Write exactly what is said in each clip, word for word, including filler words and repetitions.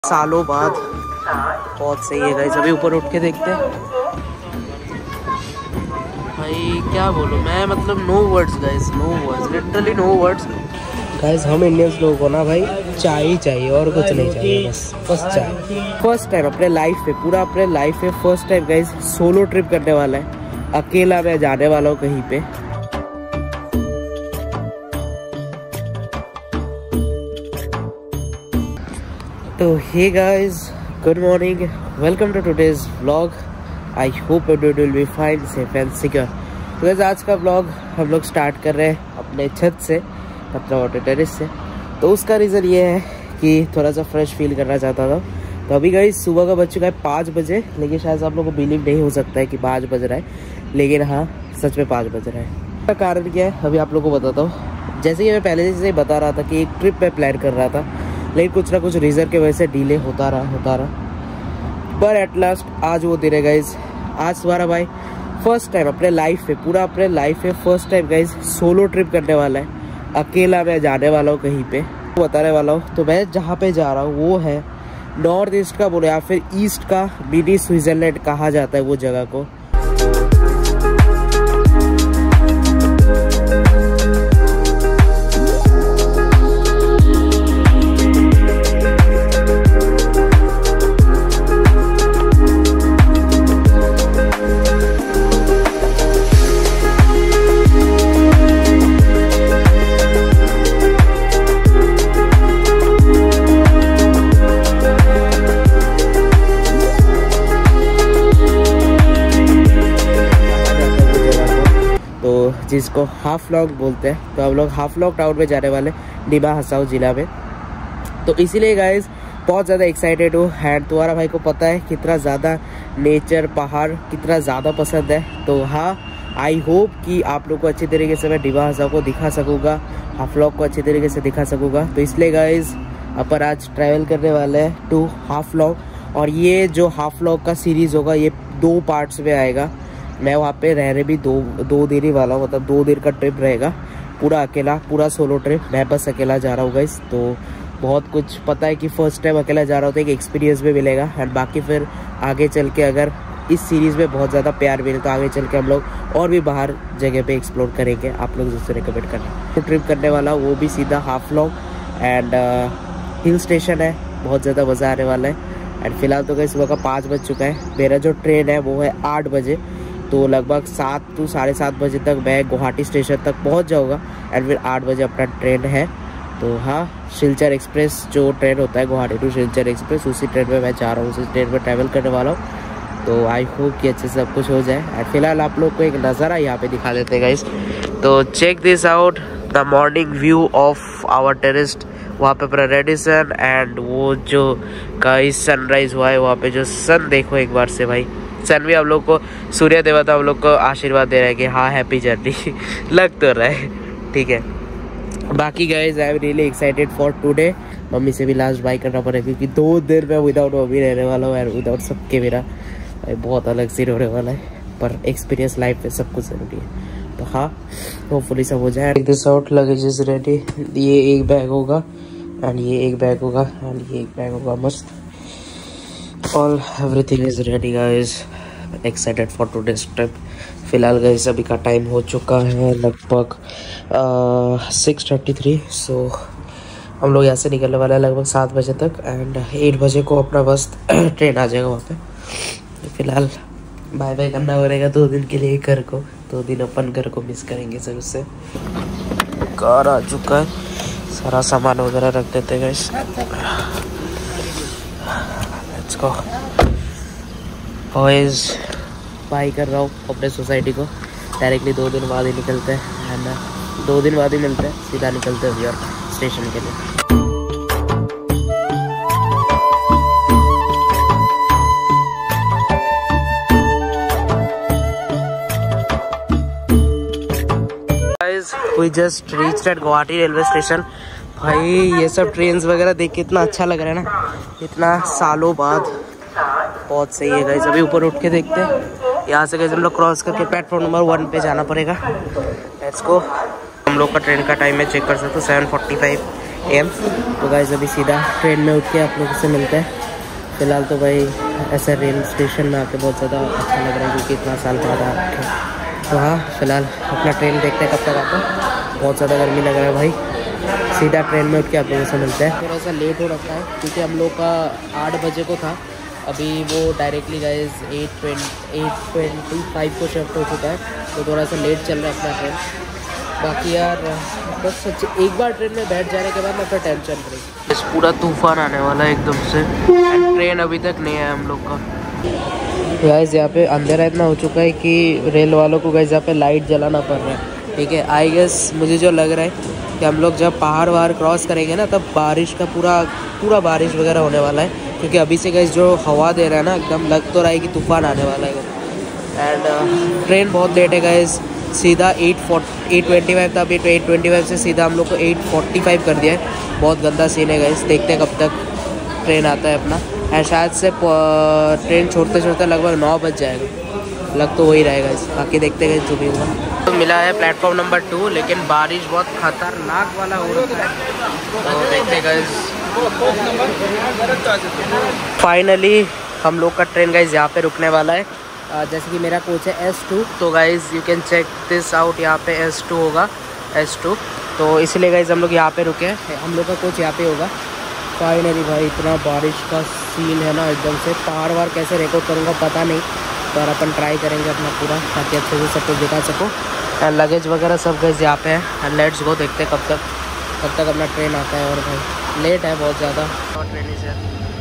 सालों बाद बहुत सही है गाइस। अभी ऊपर उठ के देखते हैं भाई, क्या बोलूं मैं, मतलब no words guys, no words, literally no words guys. हम इंडियंस लोगों को ना भाई चाय ही चाहिए और कुछ नहीं चाहिए, बस बस चाय। फर्स्ट टाइम अपने लाइफ में, पूरा अपने लाइफ में first time guys solo trip करने वाला है। अकेला मैं जाने वाला हूँ कहीं पे। तो hey guys, good morning, welcome to today's vlog. I hope everyone will be fine, safe and secure. तो गाइस आज का व्लॉग हम लोग स्टार्ट कर रहे हैं अपने छत से, मतलब टेरेस से। तो उसका रीज़न ये है कि थोड़ा सा फ्रेश फील करना चाहता था। तो अभी गाइस सुबह का बज चुका है पाँच बजे, लेकिन शायद आप लोगों को बिलीव नहीं हो सकता है कि पाँच बज रहा है, लेकिन हाँ सच में पाँच बज रहा है। इसका कारण क्या है अभी आप लोगों को बताता हूँ। जैसे कि मैं पहले से बता रहा था कि एक ट्रिप मैं प्लान कर रहा था, लेकिन कुछ ना कुछ रीज़न की वजह से डिले होता रहा होता रहा पर एट लास्ट आज वो दिन है गाइज। आज तुम्हारा भाई फर्स्ट टाइम अपने लाइफ में, पूरा अपने लाइफ में first time guys solo trip करने वाला है। अकेला मैं जाने वाला हूँ कहीं पे, बताने वाला हूँ। तो मैं जहाँ पे जा रहा हूँ वो है नॉर्थ ईस्ट का बोले या फिर ईस्ट का मिनी स्विट्जरलैंड कहा जाता है वो जगह को। जिसको हाफ लॉन्ग बोलते हैं। तो हम लोग हाफ लॉन्ग टाउन में जाने वाले, डिमा हसाओ जिला में। तो इसीलिए गाइज बहुत ज़्यादा एक्साइटेड हूँ। एंड तुम्हारा भाई को पता है कितना ज़्यादा नेचर, पहाड़ कितना ज़्यादा पसंद है। तो हाँ, आई होप कि आप लोग को अच्छी तरीके से मैं डिमा हसाओ को दिखा सकूँगा, हाफ लॉन्ग को अच्छी तरीके से दिखा सकूँगा। तो इसलिए गाइज अपन आज ट्रैवल करने वाले हैं टू हाफ लॉन्ग। और ये जो हाफ लॉन्ग का सीरीज़ होगा ये दो पार्ट्स में आएगा। मैं वहाँ पे रहने भी दो दो दिन ही वाला हूँ, मतलब दो दिन का ट्रिप रहेगा, पूरा अकेला, पूरा सोलो ट्रिप। मैं बस अकेला जा रहा हूँ गाइस। तो बहुत कुछ पता है कि फर्स्ट टाइम अकेला जा रहा हूँ तो एक एक्सपीरियंस भी मिलेगा। एंड बाकी फिर आगे चल के अगर इस सीरीज़ में बहुत ज़्यादा प्यार मिले तो आगे चल के हम लोग और भी बाहर जगह पे एक्सप्लोर करेंगे। आप लोग जिससे रिकमेंड करना तो ट्रिप करने वाला वो भी सीधा Haflong and hill station है, बहुत ज़्यादा मज़ा आने वाला है। एंड फिलहाल तो गाइस सुबह का पाँच बज चुका है। मेरा जो ट्रेन है वो है आठ बजे, तो लगभग सात टू साढ़े सात बजे तक मैं गुवाहाटी स्टेशन तक पहुंच जाऊंगा। एंड फिर आठ बजे अपना ट्रेन है। तो हाँ, सिलचर एक्सप्रेस जो ट्रेन होता है गुवाहाटी टू सिलचर एक्सप्रेस, उसी ट्रेन में मैं जा रहा हूँ, उसी ट्रेन में ट्रैवल करने वाला हूँ। तो आई होप कि अच्छे से सब कुछ हो जाए। एंड फिलहाल आप लोग को एक नज़ारा यहाँ पे दिखा देते हैं गाइस। तो check this out, the morning view of our terrace. वहाँ पे पूरा रेडिसन एंड वो जो गाइस सनराइज हुआ है वहाँ पे जो सन देखो एक बार से भाई। सन भी हम लोग को, सूर्य देवता हम लोग को आशीर्वाद दे रहा है कि हाँ हैप्पी जर्नी लग तो रहा है, ठीक है। बाकी guys I am really excited for today. Mummy से भी लास्ट बाय करना पड़ेगा क्योंकि दो दिन में विदाउट मम्मी रहने वाला हूँ। एंड विदाउट सबके मेरा बहुत अलग सीन होने वाला है, पर एक्सपीरियंस लाइफ में सब कुछ ज़रूरी है। तो हाँ, होपफुली सब हो जाए। This out, luggage is ready. ये एक बैग होगा एंड ये एक बैग होगा एंड ये एक बैग होगा, मस्त। All everything is ready guys, excited for today's trip। फिलहाल गाइस अभी का टाइम हो चुका है लगभग सिक्स थर्टी थ्री। सो हम लोग यहाँ से निकलने वाला है लगभग सात बजे तक। एंड एट बजे को अपना बस ट्रेन आ जाएगा वहाँ पे। तो फिलहाल बाय बाय करना पड़ेगा दो दिन के लिए घर को। दो दिन अपन घर को मिस करेंगे सर। उससे कार आ चुका है, सारा सामान वगैरह रख देते हैं गाइस। बॉयज बाई कर रहा हूँ अपने सोसाइटी को। डायरेक्टली दो दिन बाद ही निकलते हैं एंड दो दिन बाद ही मिलते हैं, सीधा निकलते हैं व्यूअर स्टेशन के लिए। Guys we just reached at Guwahati railway station. भाई ये सब ट्रेन्स वगैरह देख के इतना अच्छा लग रहा है ना, इतना सालों बाद, बहुत सही है गाइस। अभी ऊपर उठ के देखते हैं। यहाँ से गाइस हम लोग क्रॉस करके प्लेटफॉर्म नंबर वन पे जाना पड़ेगा। Let's go. हम लोग का ट्रेन का टाइम है, चेक कर सकते हो सेवन फोर्टी फाइव। एम। तो गाइस अभी सीधा ट्रेन में उठ के आप लोगों से मिलते हैं। फ़िलहाल तो भाई ऐसा रेल स्टेशन में आके बहुत ज़्यादा अच्छा लग रहा है क्योंकि इतना साल बाद आ रखे। तो हाँ फ़िलहाल अपना ट्रेन देखते हैं कब तक आता है। बहुत ज़्यादा गर्मी लग रहा है भाई। सीधा ट्रेन में उठ के आप लोगों से मिलते हैं। थोड़ा सा लेट हो रखा है क्योंकि हम लोग का आठ बजे को था, अभी वो directly guys at twenty at twenty five को शिफ्ट हो चुका है। तो थोड़ा सा लेट चल रहा है अपना ट्रेन। बाकी यार बस सच एक बार ट्रेन में बैठ जाने के बाद ना फिर टेंशन फ्री। इस पूरा तूफान आने वाला है एकदम से। ट्रेन अभी तक नहीं है हम लोग का। गाइस यहाँ पे अंधेरा इतना हो चुका है कि रेल वालों को गाइस यहाँ पे लाइट जलाना पड़ रहा है। ठीक है, आई गेस मुझे जो लग रहा है कि हम लोग जब पहाड़ वहाड़ क्रॉस करेंगे ना तब बारिश का पूरा पूरा बारिश वगैरह होने वाला है। क्योंकि अभी से गाइस जो हवा दे रहा है ना एकदम लग तो रहा है कि तूफान आने वाला है। एंड ट्रेन बहुत लेट है गाइस। सीधा at forty at twenty five था, अभी एट ट्वेंटी फाइव से सीधा हम लोग को एट फोर्टी फाइव कर दिया है। बहुत गंदा सीन है गाइस। देखते हैं कब तक ट्रेन आता है अपना। एंड शायद से ट्रेन छोड़ते छोड़ते लगभग नौ बज जाएगा, लग तो वही रहेगा इस। बाकी देखते हैं जो भी होगा। तो मिला है प्लेटफॉर्म नंबर टू, लेकिन बारिश बहुत खतरनाक वाला हो रहा है। तो देखते हैं गाइस। फाइनली हम लोग का ट्रेन गाइस यहाँ पे रुकने वाला है। Uh, जैसे कि मेरा कोच है एस टू, तो guys you can check this out. यहाँ पे एस टू होगा, एस टू। तो इसलिए गाइज़ हम लोग यहाँ पे रुके हैं। हम लोग का कोच यहाँ पे होगा। फाइनली भाई इतना बारिश का सीन है ना एकदम से। पहाड़ वार कैसे रिकॉर्ड करूँगा पता नहीं, पर अपन ट्राई करेंगे अपना पूरा ताकि अच्छे से सब कुछ दिखा सको। एंड लगेज वगैरह सब गाइज़ यहाँ पे है। एंड लेट्स गो, देखते हैं कब तक कब तक अपना ट्रेन आता है। और भाई लेट है बहुत ज़्यादा। और ट्रेन से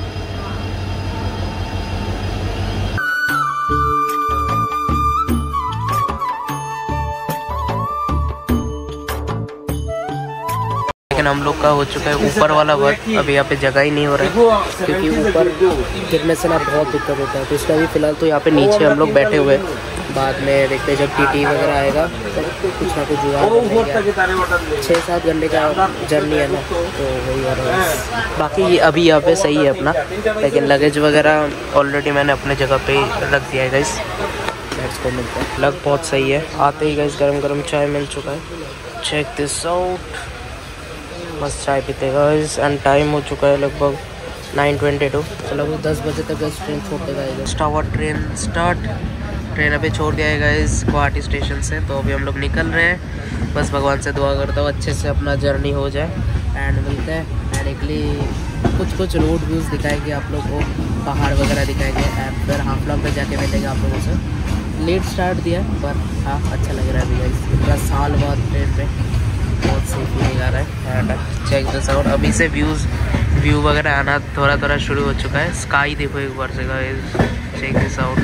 हम लोग का हो चुका है ऊपर वाला वर्क। अभी यहाँ पे जगह ही नहीं हो रहा है क्योंकि ऊपर गिरने से ना बहुत दिक्कत होता है। तो इसलिए अभी फ़िलहाल तो यहाँ पे नीचे हम लोग बैठे हुए हैं। बाद में देखते हैं जब टीटी वगैरह आएगा तो कुछ ना कुछ जुगाड़। छः सात घंटे का जर्नी है ना, तो वही हो रहा है। बाकी ये अभी यहाँ पे सही है अपना, लेकिन लगेज वगैरह ऑलरेडी मैंने अपने जगह पे रख दिया है गाइस। लेट्स को मिलता है। लग बहुत सही है। आते ही गाइस गरम गरम चाय मिल चुका है। Check this out. मस्त चाय पीते गाइस। एंड टाइम हो चुका है लगभग नाइन ट्वेंटी टू। तो लगभग दस बजे तक गाइस ट्रेन छोड़ देगा। Tower train start. ट्रेन अभी छोड़ दिया है गाइस गुवाहाटी स्टेशन से। तो अभी हम लोग निकल रहे हैं। बस भगवान से दुआ करता हूँ अच्छे से अपना जर्नी हो जाए। एंड मिलते हैं डायरेक्टली। कुछ कुछ रोड व्यूज़ दिखाएंगे आप लोग को, पहाड़ वगैरह दिखाएंगे। एंड फिर हाफ लॉन्ग पे जाके मिलेंगे आप लोगों से। लेट स्टार्ट दिया पर हाँ अच्छा लग रहा है अभी गाइस। इतना साल बाद ट्रेन पे बहुत सही फीलिंग आ रहा है। And check this out. अभी से व्यूज़ व्यू वगैरह आना थोड़ा थोड़ा शुरू हो चुका है। स्काई देखो एक बार से guys. Check this out.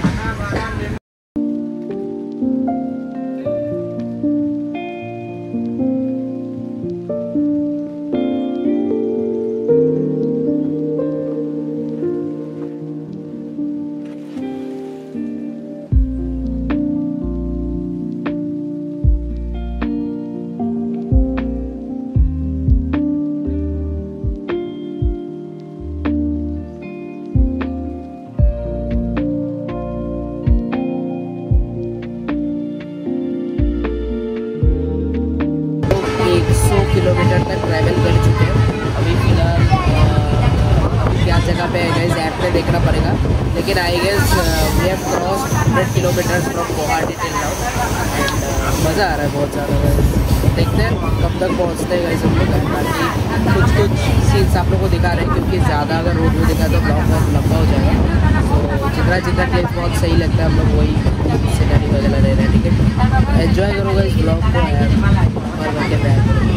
Kilometre तक ट्रैवल कर चुके हैं। अभी फ़िलहाल क्या जगह पे है गाइस ऐप पे देखना पड़ेगा, लेकिन I guess we have cross hundred kilometres from Guwahati till now. And मज़ा आ रहा है बहुत ज़्यादा। देखते हैं कब तक पहुँचते हैं गाइस हम लोग। बाकी कुछ कुछ सीन्स आप लोग को दिखा रहे हैं क्योंकि ज़्यादा अगर रोड में दिखा तो ब्लॉग बहुत लंबा हो जाएगा। तो जितना जितना प्लेस बहुत सही लगता है हम लोग वही सीनरी वगैरह ले रहे हैं। ठीक है, एन्जॉय करोगे इस ब्लॉग को और करके प्यार करोगे।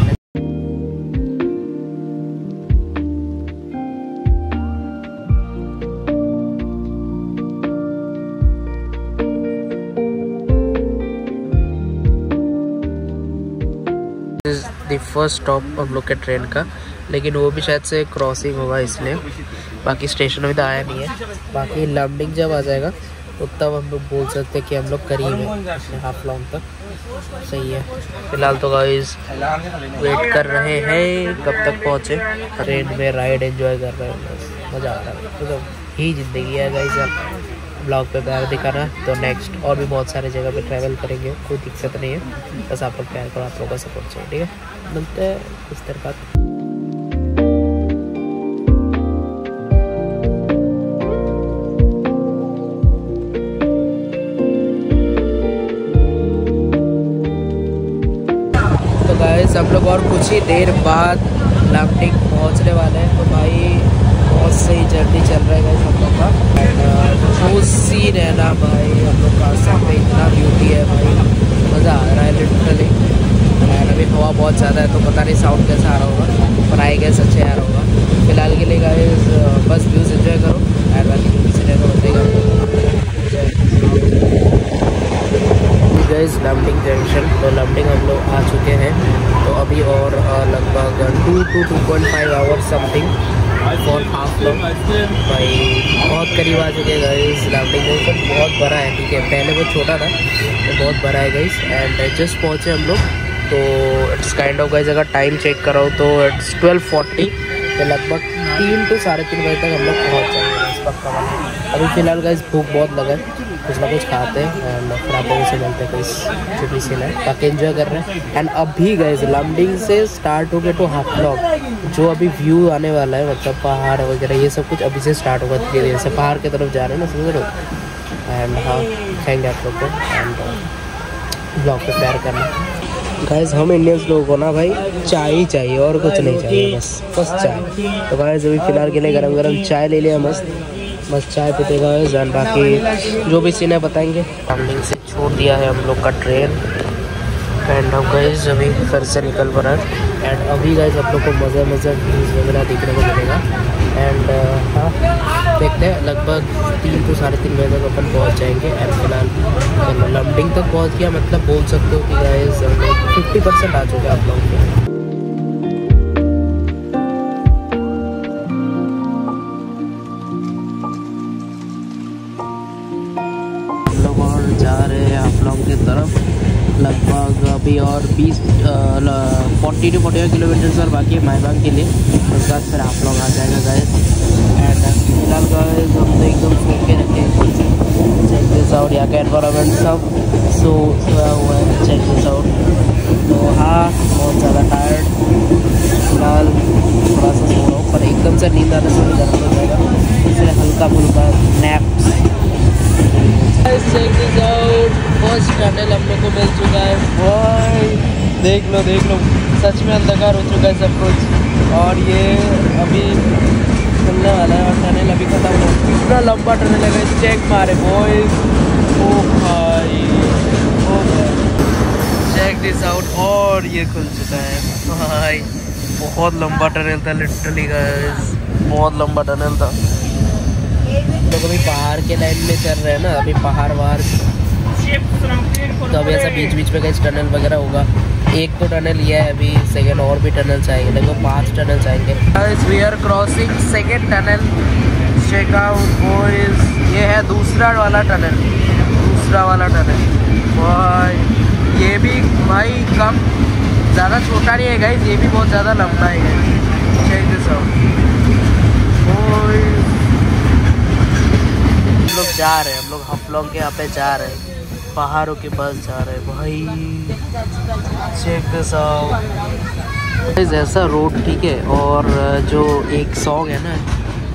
द फर्स्ट स्टॉप हम लोग के ट्रेन का, लेकिन वो भी शायद से क्रॉसिंग होगा इसलिए। बाकी स्टेशन अभी तो आया नहीं है। बाकी लैंडिंग जब आ जाएगा तो तब हम लोग बोल सकते हैं कि हम लोग करीब हैं हाफ लॉन्ग तक। सही है। फिलहाल तो गाइस वेट कर रहे हैं कब तक पहुँचे। ट्रेन में राइड एंजॉय कर रहे हैं, मज़ा आ रहा है। तो ही ज़िंदगी है गाइस। आप ब्लॉग पे प्यार दिखाना, तो नेक्स्ट और भी बहुत सारे जगह पे ट्रैवल करेंगे, कोई दिक्कत नहीं है। बस आप लोग प्यार करो, आप लोगों का सपोर्ट चाहिए। ठीक है, मिलते हैं इस तरह का। लोग और कुछ ही देर बाद लामटिंग पहुंचने वाले हैं। तो भाई बहुत सही जर्नी चल रहा है गाइस हम लोग का। एंड जो सीन है ना भाई, हम लोग का सामने इतना ब्यूटी है भाई, मज़ा आ रहा है लिटरली। एंड अभी हवा बहुत ज़्यादा है तो पता नहीं साउंड कैसा आ रहा होगा, पर आई गेस अच्छा आ रहा होगा। फिलहाल के लिए गाइस बस व्यूज़ एंजॉय करो एंड बाकी जो भी सीन है तो बताइएगा गाइस। लामटिंग जंक्शन, तो लामटिंग हम लोग आ चुके हैं। तो अभी और लगभग two two two point five hours something for Haflong भाई बहुत करीब आ चुके हैं गाइस। लामटिंग जंक्शन बहुत बड़ा है, ठीक है, पहले वो छोटा था तो बहुत बड़ा है गाइस। एंड जस्ट पहुँचे हम लोग, तो इट्स काइंड ऑफ गाइस अगर टाइम चेक करो तो इट्स ट्वेल्व फोर्टी, तो लगभग तीन टू साढ़े तीन बजे तक हम लोग पहुँच जाएंगे गाइस पक्का वाला। अभी फ़िलहाल गाइस भूख बहुत लगा है, कुछ ना कुछ खाते हैं एंड फिर आप लोगों से मिलते हैं गाइस। जो भी सीन है ताकि एंजॉय कर रहे हैं। एंड अभी गाइस लामडिंग से स्टार्ट हो गए तो हाफलॉग, जो अभी व्यू आने वाला है, मतलब पहाड़ वगैरह ये सब कुछ अभी से स्टार्ट होगा धीरे धीरे से, पहाड़ की तरफ जा रहे हैं ना, समझ रहे हो। एंड हाँ थैंक आप लोग को एंड ब्लॉग पे प्यार करना गाइस। हम इंडियंस लोगों को ना भाई चाय ही चाहिए और कुछ नहीं चाहिए, बस बस चाय। तो गाइस अभी फ़िलहाल के लिए गरम गरम चाय ले लिया मस्त, बस चाय पीते गाइस। एंड बाकी जो भी सीन है बताएंगे। लामडिंग से छोड़ दिया है हम लोग का ट्रेन एंड अब गाइस अभी फिर से निकल पड़ा है। एंड अभी गाइस आप लोग को मज़े मज़े व्यूज़ वगैरह देखने को मिलेगा। एंड हाँ देखते हैं, लगभग तीन टू साढ़े तीन बजे तक अपन पहुंच जाएंगे। एंड फिलहाल लामडिंग तक पहुंच गया, मतलब बोल सकते हो कि गाइस फिफ्टी परसेंट आ चुके आप लोगों के। जा रहे हैं हाफलॉन्ग की तरफ, लगभग अभी और बीस फोर्टी टू फोर्टी किलोमीटर और बाकी है मायबाग के लिए, उसके बाद फिर हाफलॉन्ग आ जाएगा गाइस। एंड फिलहाल गाइस हम तो एकदम सो के रखे हैं, चेक दिस आउट, यहाँ का एनवायरनमेंट सब सो सोया हुआ है, चेक दिस आउट। तो हाँ बहुत ज़्यादा टायर्ड, फिलहाल थोड़ा सा सो रहा हूँ, पर एकदम से नींद आने से ज़्यादा हो जाएगा, इसलिए हल्का फुल्का naps. Check this out, first tunnel हम लोग को मिल चुका है भाई, देख लो देख लो, सच में अंधकार हो चुका है सब कुछ। और ये अभी खुलने वाला है और टनल अभी खत्म हो, कितना लंबा टनल है, चेक मारे बॉयज। ओ भाई ओ चेक दिस आउट, और ये खुल चुका है भाई, बहुत लंबा टनल था लिटरली गाइस, बहुत लंबा टनल था। तो अभी पहाड़ के लाइन में चल रहे हैं ना, अभी पहाड़ वहाड़, तो अभी ऐसा बीच बीच में कहीं टनल वगैरह होगा। एक तो टनल ये है, अभी सेकंड और भी टनल चाहिए, लगभग पांच टनल चाहिए। We are crossing second tunnel, check out boys, ये है दूसरा वाला टनल, दूसरा वाला टनल भाई। ये भी भाई कम ज़्यादा छोटा नहीं है गाइस, ये भी बहुत ज़्यादा लंबा है guys, check this out boys. हम लोग जा रहे हैं, हम लोग हाफलॉन्ग के यहाँ पे जा रहे हैं, पहाड़ों के पास जा रहे हैं भाई, चेक दिस आउट। ऐसा रोड ठीक है, और जो एक सॉन्ग है ना,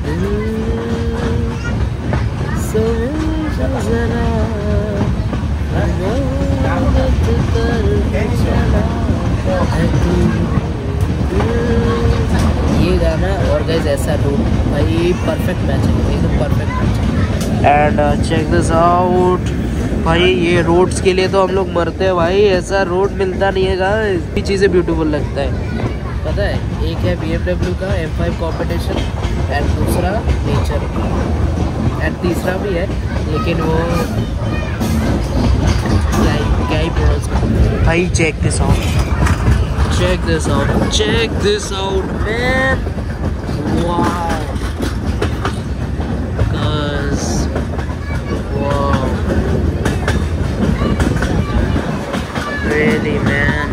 ये गाना और गाइस ऐसा रोड भाई परफेक्ट मैच है, एकदम परफेक्ट मैच है। एंड चेक दिस आउट भाई, ये रोड्स के लिए तो हम लोग मरते हैं भाई, ऐसा रोड मिलता नहीं है गाइस, ये चीज़ें ब्यूटीफुल लगता है पता है। एक है बी एम डब्ल्यू का एम फाइव कॉम्पिटिशन एंड दूसरा नेचर एंड तीसरा भी है, लेकिन वो क्या ही क्या ही प्रोनाउंस भाई। Check this out, check this out, check this out man, wow guys, wow really man.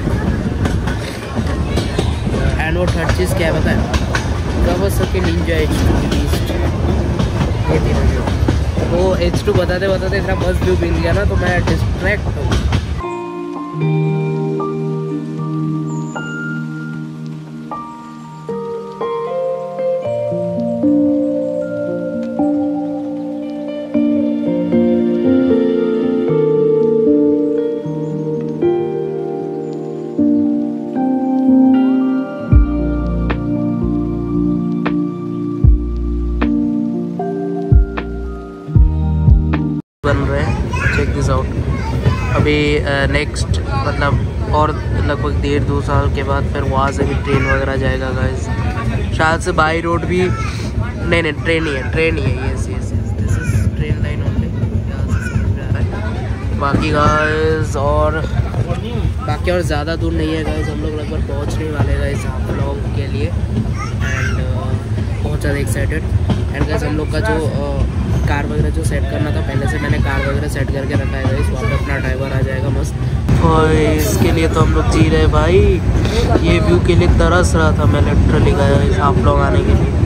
And वो थर्ड चीज़ क्या है पता है, Kawasaki ninja H two beast, ये तीनों जो वो एच टू बताते बताते इतना मस्त व्यू मिल गया ना, तो मैं डिस्ट्रैक्ट हूँ। बन रहे हैं, चेक दिस आउट। अभी नेक्स्ट मतलब और लगभग डेढ़ दो साल के बाद फिर वहाँ से भी ट्रेन वगैरह जाएगा गाइस, शायद से बाई रोड भी, नहीं नहीं ट्रेन ही है, ट्रेन ही है, yes yes this is train line only, यहाँ से समझ में आ रहा है। बाकी गाइस और बाकी और ज़्यादा दूर नहीं है गाइस, हम लोग लगभग पहुँचने वाले हैं गाइस आप लोग के लिए, एंड uh, बहुत ज़्यादा एक्साइटेड। एंड गाइस हम लोग का जो uh, कार वगैरह जो सेट करना था पहले से मैंने कार वगैरह सेट करके रखा है गाइस, वहाँ पे अपना ड्राइवर आ जाएगा मस्त। और इसके लिए तो हम लोग जी रहे भाई, ये व्यू के लिए तरस रहा था मैं लिटरली गाइस आप लोग आने के लिए।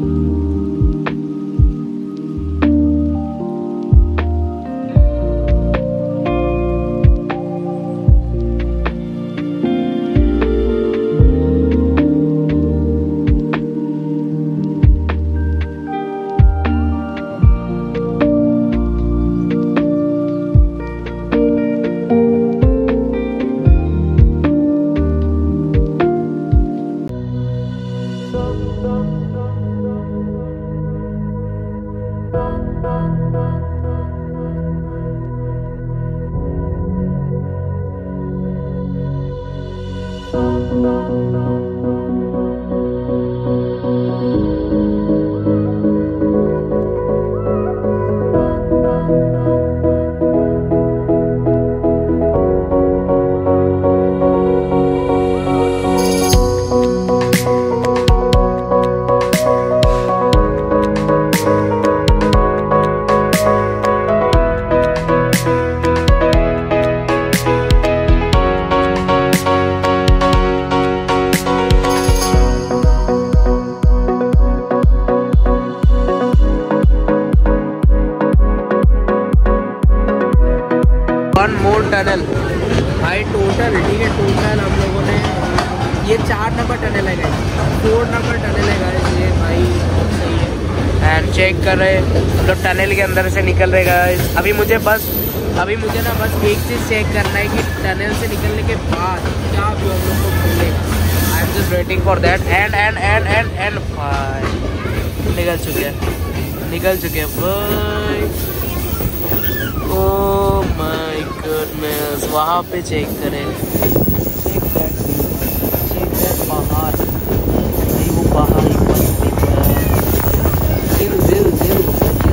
वन मोर टनल भाई, टोटल ठीक है, टोटल हम लोगों ने ये चार नंबर टनल है गाइस, फोर नंबर टनल है गाइस ये भाई, बहुत सही है। एंड चेक कर रहे हम लोग टनल के अंदर से निकल रहे गाइस। अभी मुझे बस अभी मुझे ना बस एक चीज़ चेक करना है कि टनल से निकलने के बाद क्या व्यू हम लोग को मिलेगा। I am just waiting for that. And and and and and भाई निकल चुके हैं निकल चुके हैं भाई, ओह माय गुडनेस। वहाँ पे चेक करें, चेक दैट चेक दैट पहाड़, नहीं वो पहाड़ ही मस्त दिख रहा है, दिल दिल दिल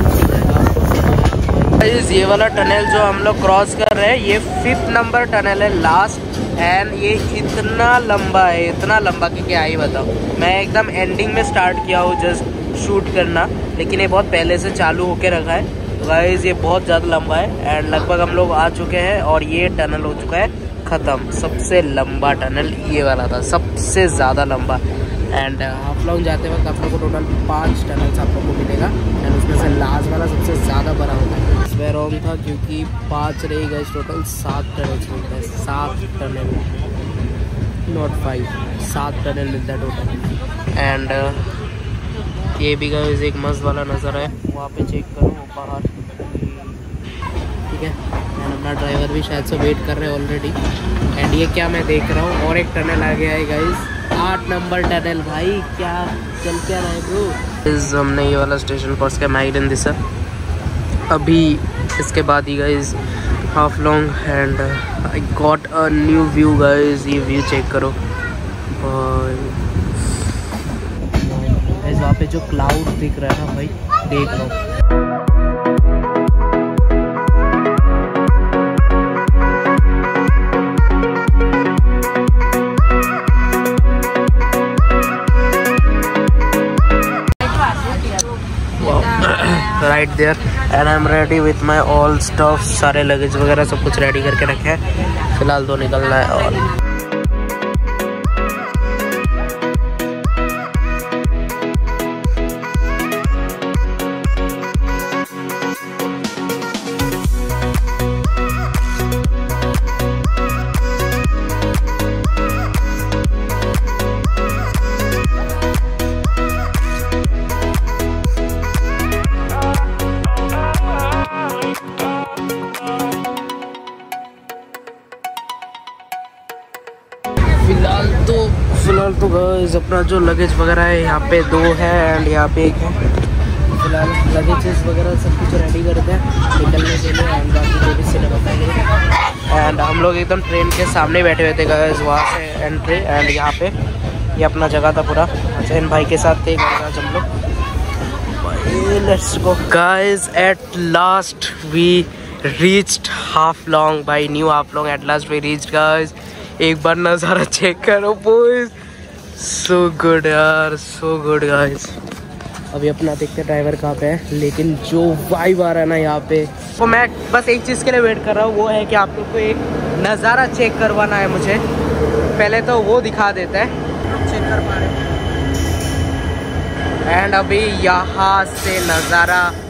दिल। ये वाला टनल जो हम लोग क्रॉस कर रहे हैं ये फिफ्थ नंबर टनल है, लास्ट। एंड ये इतना लंबा है, इतना लंबा कि क्या ही बताओ। मैं एकदम एंडिंग में स्टार्ट किया हूँ जस्ट शूट करना, लेकिन ये बहुत पहले से चालू होके रखा है गाइस। ये बहुत ज़्यादा लंबा है एंड लगभग हम लोग आ चुके हैं और ये टनल हो चुका है ख़त्म। सबसे लंबा टनल ये वाला था, सबसे ज़्यादा लंबा। एंड आप लोग जाते वक्त आप लोग को टोटल पांच टनल्स आप लोग को मिलेगा एंड उसमें से लास्ट वाला सबसे ज़्यादा बड़ा होता है। इसमें रॉन्ग था क्योंकि पाँच रही गई, टोटल सात टनल्स मिलता है, सात टनल नॉट फाइव, सात टनल मिलता है टोटल। एंड ये भी गाइस एक मस्त वाला नज़र है, वहाँ पे चेक करो वो पहाड़, ठीक है। एंड अपना ड्राइवर भी शायद से वेट कर रहे हैं ऑलरेडी। एंड ये क्या मैं देख रहा हूँ, और एक टनल आ गया है गाइस, आठ नंबर टनल भाई, क्या चल क्या रहा है ब्रो। इस हमने ये वाला स्टेशन क्रॉस किया, माइडन दिशा। अभी इसके बाद ही guys Haflong and I got a new view guys. ये व्यू चेक करो भाई, वहाँ पे जो क्लाउड दिख रहा है ना भाई, देख लो। Right there and I am ready with my all stuff, सारे लगेज वगैरह सब कुछ रेडी करके रखे हैं। फिलहाल तो निकलना है। और फिलहाल तो फिलहाल तो गाइस अपना जो लगेज वगैरह है यहाँ पे दो है एंड यहाँ पे एक है। फिलहाल लगेजेस वगैरह सब कुछ रेडी करते हैं निकलने के लिए एंड बाकी जो भी सीने बताएंगे। एंड हम लोग एकदम ट्रेन के सामने बैठे हुए थे गाइस, वहाँ से एंट्री एंड यहाँ पे ये अपना जगह था पूरा। अच्छा इन भाई के साथ थे आज हम लोग। Let's go guys, at last we reached Haflong by new Haflong. At last we reached guys. एक बार नज़ारा चेक करो बॉयज, सो गुड यार, सो गुड गाइस। अभी अपना देखते ड्राइवर कहाँ पे है, लेकिन जो वाइब आ रहा है ना यहाँ पे, तो मैं बस एक चीज़ के लिए वेट कर रहा हूँ, वो है कि आप लोग को एक नज़ारा चेक करवाना है मुझे। पहले तो वो दिखा देता है, चेक कर पा रहे हैं। एंड अभी यहाँ से नज़ारा